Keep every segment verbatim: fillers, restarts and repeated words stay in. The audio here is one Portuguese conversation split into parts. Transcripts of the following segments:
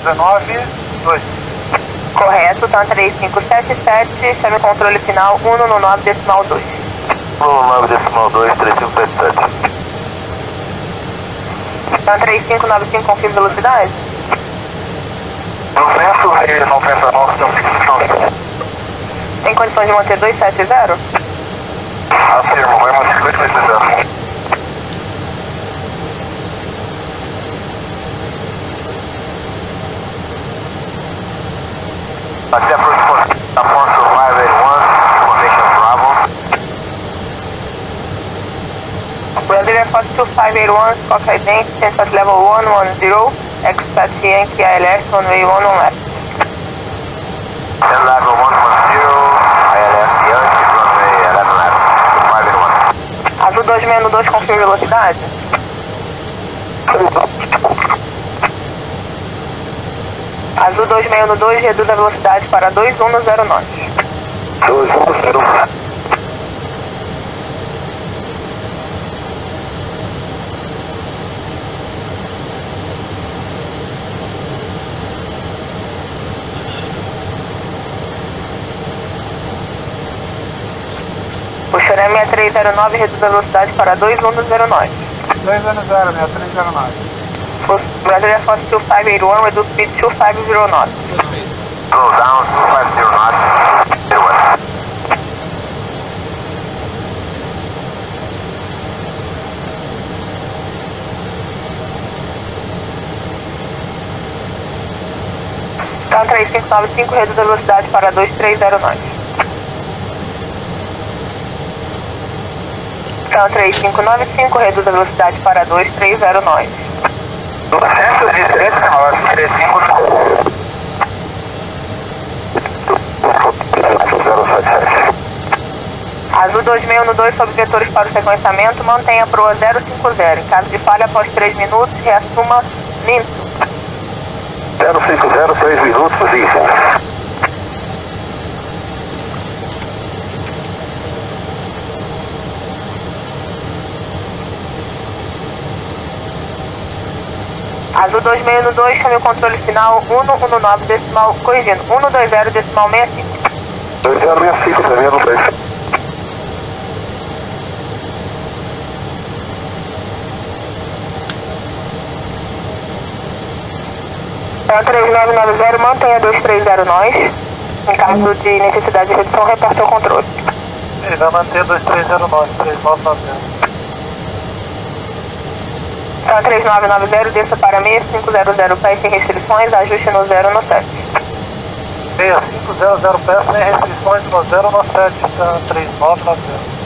dezenove, dois. Correto, TAM três cinco sete sete, chame o controle final um no nove decimal dois. um no nove decimal dois, três cinco sete sete. TAM três cinco nove cinco, confirme velocidade. duzentos, noventa e nove, estão Tem condições de manter dois sete zero? Afirmo, vai manter dois sete zero. Até a próxima, Afonso cinco oito um, Convention Bravo. Brazil Air Force two five eight one, Squawk Identity, Central Level one one zero, expect Yankee I L S runway one one left. Central Level one one zero, I L S Yankee, runway eleven left, two five eight one. Azul dois seis dois, confirme velocidade. Azul dois seis dois, reduz a velocidade para dois um zero nove. dois um zero nove. O Choré seis três zero nove, reduz a velocidade para dois um zero nove. dois zero zero, seis três zero nove. Brazil Air Force two five eight one, reduce speed two five zero knots. Slow down, two five zero knots, zero one. TAM três cinco nove cinco, reduz a velocidade para dois três zero nove. TAM três cinco nove cinco, reduz a velocidade para dois três zero nove. duzentos e trinta, nove três cinco zero sete sete. Azul dois seis dois, sob vetores para o sequenciamento, mantenha a proa zero cinco zero. Em caso de falha após três minutos, reassuma limpo. zero cinco zero, três minutos, limpo. Azul dois seis dois, chame o controle final um no nove decimal, corrigindo, um no dois zero decimal sessenta e cinco. dois zero seis cinco, também no três. TAM três nove nove zero, mantenha dois três zero nós. Em caso de necessidade de redução, reporte ao controle. Ele vai manter dois três zero nove, três nove nove zero. TAM três nove nove zero, desça para seis cinco zero zero, pés sem restrições, ajuste no zero no sete. seis cinco zero zero, pés sem restrições no zero no sete, TAM três nove nove zero.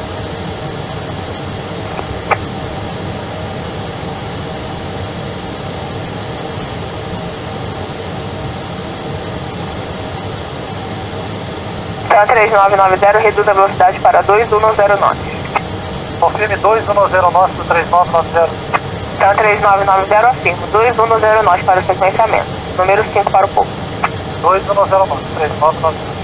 TAM três nove nove zero, reduz a velocidade para dois um zero nove. Confirme dois um zero nove do três nove nove zero. TAM três nove nove zero, afirmo, dois um zero nove para o sequenciamento. Número cinco para o pouso. dois um zero nove, três nove nove zero.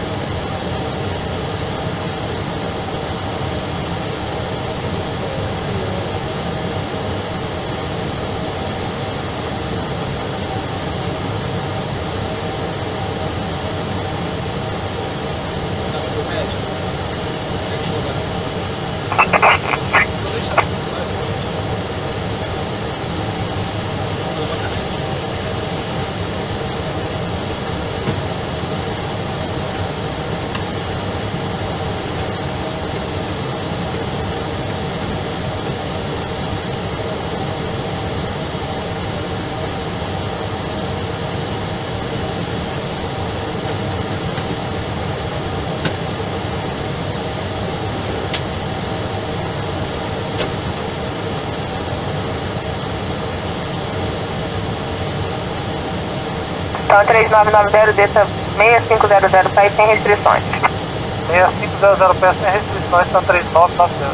TAM três nove nove zero, desça seis cinco zero zero, pés sem restrições. seis cinco zero zero, pés sem restrições, TAM três nove nove zero.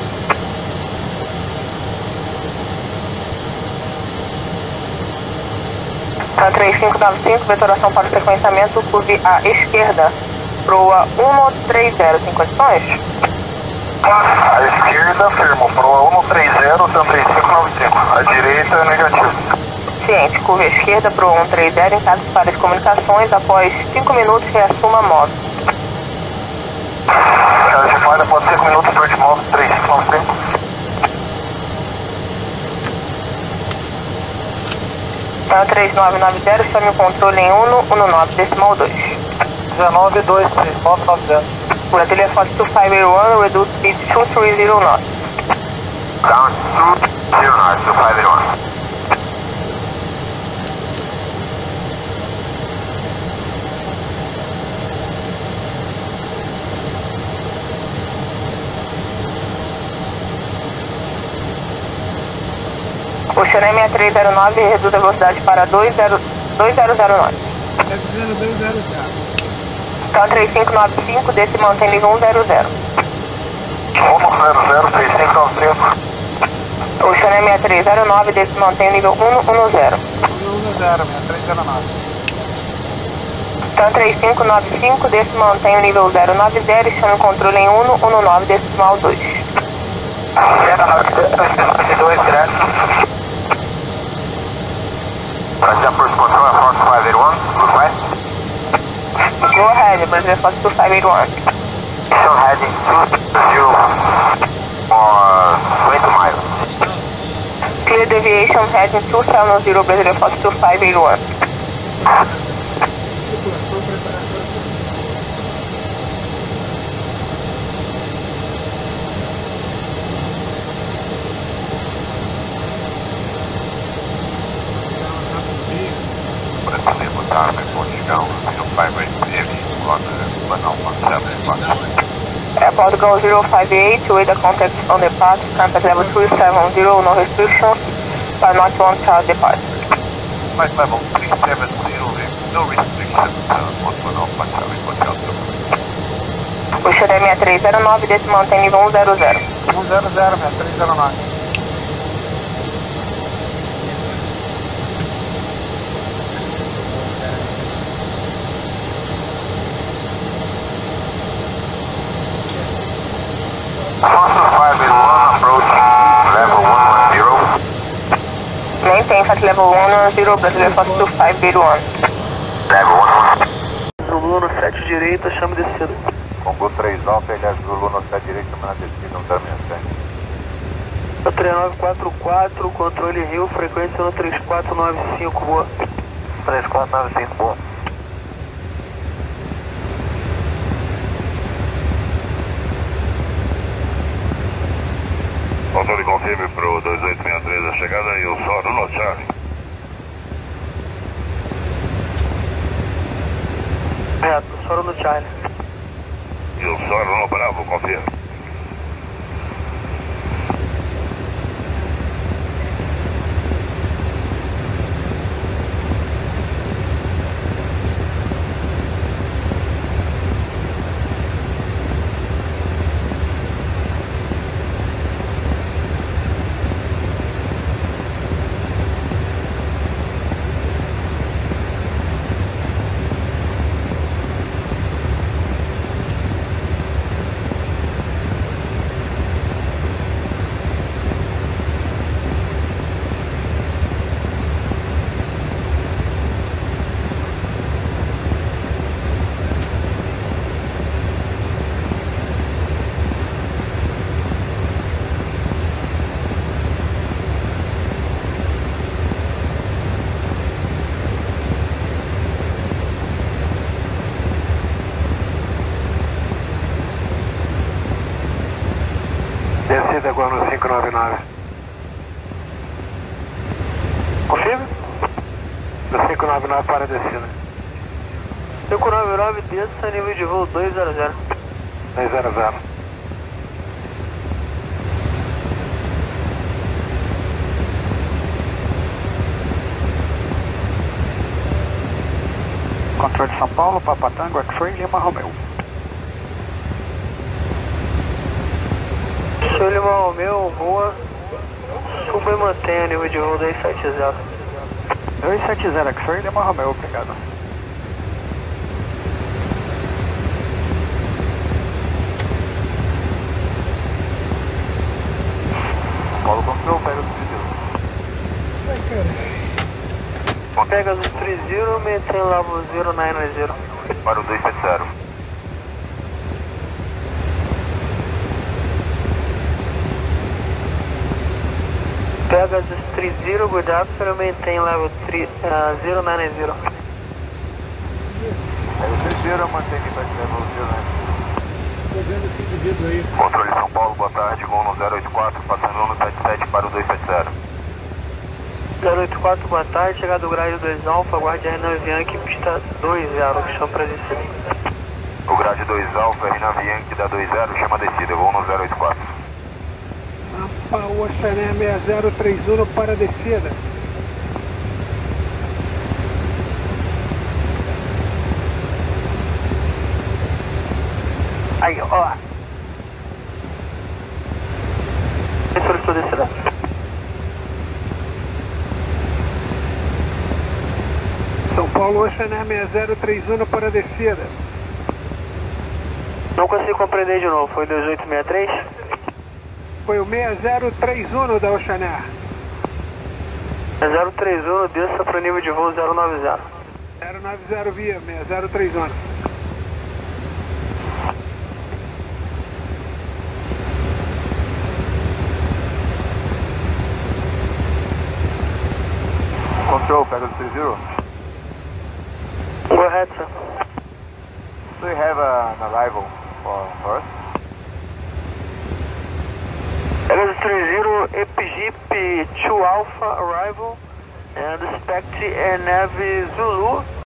TAM três cinco nove cinco, vetoração para o sequenciamento, curve à esquerda, proa um três zero, tem condições? À esquerda, firmo, proa um três zero, TAM três cinco nove cinco. À direita, negativo. Ciente, curva à esquerda para o um três zero em caso de falha de comunicações. Após cinco minutos, reassuma modo. Caso de falha, após cinco minutos, torte modo três cinco nove cinco. Então, três nove nove zero, chame o controle em um um nove, decimal dois. dezenove dois três nove nove zero. Brasília Fox two five eight one, reduce speed two three zero knots. Down two zero knots, two five eight one. Ocean seis três zero nove, reduz a velocidade para dois zero zero knots. sete zero dois zero zero. Então, três cinco nove cinco, desce e mantém nível um zero zero. um zero zero três cinco nove cinco. Ocean seis três zero nove, desce e mantém nível um um zero. um zero zero, seis três zero nove. Então, três cinco nove cinco, desce e mantém o nível zero nove zero e chame o controle em um um nove, decimal dois. zero nove dois direto. Brasília First Control, Fox five eight one, request. Go ahead, Brasília Fox two five eight one. Still heading two zero for twenty miles. Clear deviation heading two seven zero, Brasília Fox two five eight one. Tripulação preparada. Brasília botar na Portugal, zero five eight heavy on the Banal one seven. Airport Go zero five eight, with the contact on the path, contact level three seven zero, no restrictions, but not one charge depart. Flight level three seven zero, no restrictions uh, on Banal one seven Hotel. Ocean seis três zero nove, desce e mantém nível um zero zero. um zero zero, seis três zero nove. five eight one, approaching level one one zero. Maintain flight level one one zero, Brasília Fox two five eight one. Level one one. Zulu no sete direita, chame descida. Congo três Alfa, L S Zulu no sete direita, chama na descida, um zero sete. três nove quatro quatro, controle Rio, frequência no três quatro nove cinco, boa. três quatro nove cinco, boa. Controle confirme pro dois oito seis três a chegada e o Soro no Charlie. Reto, Soro no Charlie. E o Soro no Bravo, confirme. Descida agora no cinco nove nove. Confirme? No cinco nove nove para a descida. cinco nove nove, desça, nível de voo dois zero zero. dois zero zero. Controle de São Paulo, Papa Tango, X-Ray, Lima Romeo. Senhor Lima Romeo, voa, suba e mantenha nível de voo dois sete zero. dois sete zero, X-Ray, Lima Romeo, obrigado. Paulo Control, pega o pedido. Ai, cara. Pegasus three zero, maintain level zero nine zero. Para o dois sete zero. Pegasus three zero, good afternoon, maintain level three, uh, zero nine zero. Pegasus three zero, mantém impact level zero nine zero. Tô vendo esse indivíduo aí. Controle São Paulo, boa tarde, voo no zero oito quatro, passando no sete sete para o dois sete zero. zero oito quatro, boa tarde, chegada do grade dois Alfa, guarde R nove Yankee, pista dois zero, chama para descer. O grade dois Alfa, R nove Yankee da dois zero, chama a descida, voo no zero oito quatro. Sampa Oxané seis zero três um para a descida. Aí, ó. Solicitou descida. São Paulo Oxané seis zero três um para a descida. Não consigo compreender de novo, foi dois oito seis três? Foi o seis zero três um da Oxané. zero três um, desça para o nível de voo zero nove zero. zero nove zero via, seis zero três um. Control, Pegasus three zero. Go ahead, sir. Do you have uh, an arrival for, for us? Pegasus three zero, E P Jeep two Alpha arrival, and expect a Navy Zulu